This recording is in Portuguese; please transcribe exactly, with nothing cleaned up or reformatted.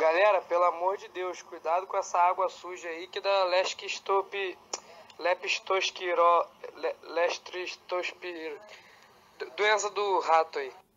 Galera, pelo amor de Deus, cuidado com essa água suja aí que dá leschistop... leptospiro... le- lestristospiro... doença do rato aí.